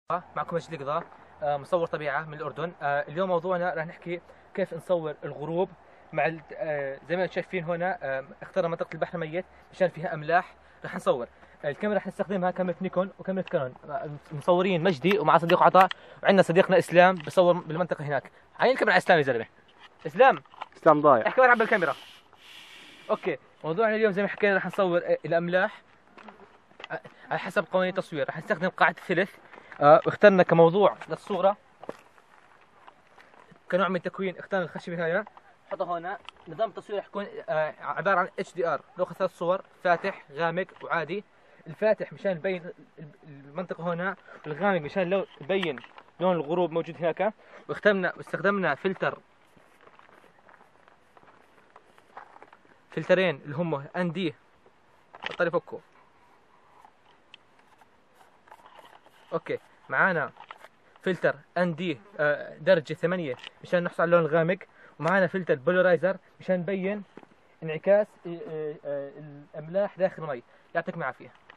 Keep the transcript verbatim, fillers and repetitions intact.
معكم مجدي قضاء، مصور طبيعة من الأردن. اليوم موضوعنا راح نحكي كيف نصور الغروب مع زي ما شايفين هنا. اخترنا منطقة البحر الميت مشان فيها أملاح. راح نصور. الكاميرا راح نستخدمها كاميرا نيكون وكاميرا كانون. المصورين مجدي ومع صديق عطاء، وعندنا صديقنا إسلام بصور بالمنطقة هناك. عين الكاميرا على إسلام يا زلمة. إسلام اسلام ضايع. احكي ورا بالكاميرا. أوكي، موضوعنا اليوم زي ما حكينا راح نصور الأملاح على حسب قوانين التصوير. راح نستخدم قاعدة ثلث. آه، واخترنا كموضوع للصورة كنوع من التكوين، اخترنا الخشبة هنا نحطها هنا. نظام التصوير راح يكون آه عبارة عن اتش دي ار، ناخذ ثلاث صور: فاتح، غامق، وعادي. الفاتح مشان يبين المنطقة هنا، والغامق مشان لو يبين لون الغروب موجود هناك. واخترنا واستخدمنا فلتر فلترين اللي هم ان دي بطل يفكوا. اوكي، معانا فلتر ان دي درجة ثمانية مشان نحصل على اللون الغامق، ومعانا فلتر بولرايزر مشان نبين انعكاس الاملاح داخل المي. يعطيكم العافية.